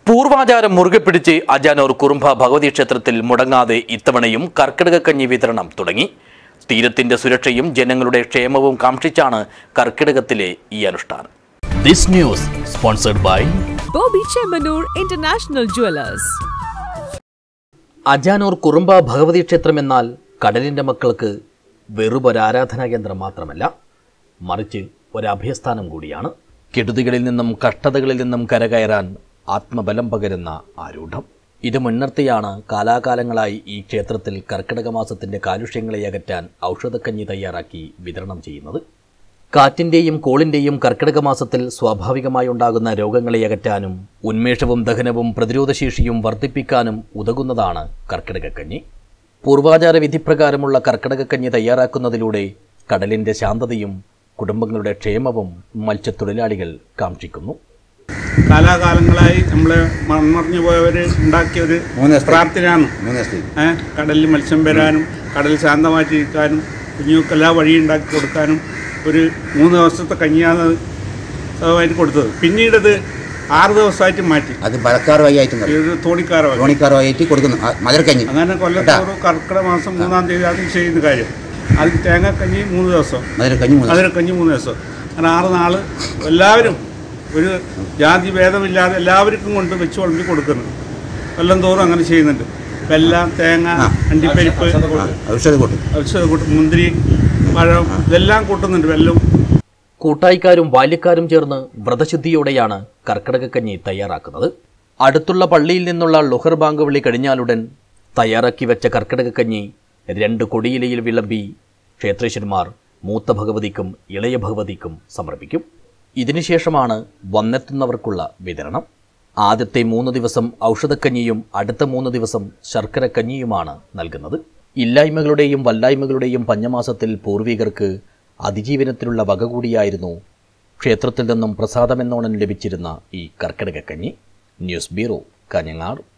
പൂർവാചാരം മുറുകെ പിടിച്ച് അജാനൂർ കുറുമ്പ ഭഗവതി ക്ഷേത്രത്തിൽ മുടങ്ങാതെ ഇത്തവണയും കർക്കിടകക്കഞ്ഞി വിതരണം തുടങ്ങി. തീരത്തിന്റെ സുരക്ഷയും ജനങ്ങളുടെ ക്ഷേമവും കാംക്ഷിച്ചാണ് കർക്കിടകത്തിലെ ഈ അനുഷ്ഠാനം. This news sponsored by international jewellers. Ajanur Kurumba Bhagavathi ക്ഷേത്രം എന്നാൽ കടലിന്റെ മക്കൾക്ക് വെറുമൊരു ആരാധനാ കേന്ദ്രം മാത്രമല്ല, മറിച്ച് ഒരു അഭയസ്ഥാനം കൂടിയാണ്. കെടുതികളിൽ നിന്നും കഷ്ടതകളിൽ നിന്നും കരകയറാൻ ആത്മബലം പകരുന്ന ആരൂഢം. ഇത് മുൻനിർത്തിയാണ് കാലാകാലങ്ങളായി ഈ ക്ഷേത്രത്തിൽ കർക്കിടക മാസത്തിന്റെ കാലുഷ്യങ്ങളെ അകറ്റാൻ ഔഷധക്കഞ്ഞി തയ്യാറാക്കി വിതരണം ചെയ്യുന്നത്. കാറ്റിന്റെയും കോളിന്റെയും കർക്കിടക മാസത്തിൽ സ്വാഭാവികമായി ഉണ്ടാകുന്ന രോഗങ്ങളെ അകറ്റാനും ഉന്മേഷവും ദഹനവും പ്രതിരോധശേഷിയും വർദ്ധിപ്പിക്കാനും ഉതകുന്നതാണ് കർക്കിടകക്കഞ്ഞി. പൂർവാചാര വിധിപ്രകാരമുള്ള കർക്കിടകക്കഞ്ഞി തയ്യാറാക്കുന്നതിലൂടെ കടലിന്റെ ശാന്തതയും കുടുംബങ്ങളുടെ ക്ഷേമവും മത്സ്യത്തൊഴിലാളികൾ കാംക്ഷിക്കുന്നു. കാലാകാലങ്ങളായി നമ്മളെ മൺമറിഞ്ഞു പോയവർ ഉണ്ടാക്കിയൊരു പ്രാർത്ഥനയാണ്. കടലിൽ മത്സ്യം വരാനും കടൽ ശാന്തമായിട്ടിരിക്കാനും കുഞ്ഞുങ്ങൾക്കെല്ലാ വഴിയുണ്ടാക്കി കൊടുക്കാനും ഒരു 3 ദിവസത്തെ കഞ്ഞിയാണ് സൗകര്യമായിട്ട് കൊടുത്തത്. പിന്നീടത് 6 ദിവസമായിട്ട് മാറ്റി. അത് മഴക്കാർ വഴിയായിട്ട് തോണിക്കാർ വഴിയായിട്ട് കൊടുക്കുന്നു മധുരക്കഞ്ഞി. അങ്ങനെ കൊല്ലത്തോറും കർക്കിടക മാസം 3-ാം തീയതി അത് ചെയ്യുന്ന കാര്യം. അത് തേങ്ങക്കഞ്ഞി 3 ദിവസം, മധുരക്കഞ്ഞി 3 ദിവസം, അങ്ങനെ 6 നാൾ എല്ലാവരും ഒരു ജാതി ഭേദമില്ലാതെ എല്ലാവർക്കും കൊണ്ട് വെച്ച് വിളമ്പി കൊടുക്കുന്നു. കൊല്ലം തോറും അങ്ങനെ ചെയ്യുന്നുണ്ട്. വെല്ലം, തേങ്ങ, അണ്ടിപ്പരിപ്പ്, ഔഷധക്കൂട്ട്, മുന്തിരി, പഴം ഇതെല്ലാം കൂട്ടുന്നുണ്ട്. വെല്ലം കൂട്ടായിക്കാരും ബാല്യക്കാരും ചേർന്ന് വ്രതശുദ്ധിയോടെയാണ് കർക്കിടകക്കഞ്ഞി തയ്യാറാക്കുന്നത്. അടുത്തുള്ള പള്ളിയിൽ നിന്നുള്ള ലുഹർ ബാങ്ക് വിളി കഴിഞ്ഞാലുടൻ തയ്യാറാക്കി വെച്ച കർക്കിടകക്കഞ്ഞി 2 കൊടിയിലയിൽ വിളമ്പി ക്ഷേത്രേശ്വരന്മാർ മൂത്ത ഭഗവതിക്കും ഇളയ ഭഗവതിക്കും സമർപ്പിക്കും. ഇതിനുശേഷമാണ് വന്നെത്തുന്നവർക്കുള്ള വിതരണം. ആദ്യത്തെ 3 ദിവസം ഔഷധക്കഞ്ഞിയും അടുത്ത 3 ദിവസം ശർക്കരക്കഞ്ഞിയുമാണ് നൽകുന്നത്. ഇല്ലായ്മകളുടെയും വല്ലായ്മകളുടെയും പഞ്ഞമാസത്തിൽ പൂർവികർക്ക് അതിജീവനത്തിനുള്ള വക കൂടിയായിരുന്നു ക്ഷേത്രത്തിൽ നിന്നും പ്രസാദമെന്നോണം ലഭിച്ചിരുന്ന ഈ കർക്കിടകക്കഞ്ഞി. News bureau, Kanhangad.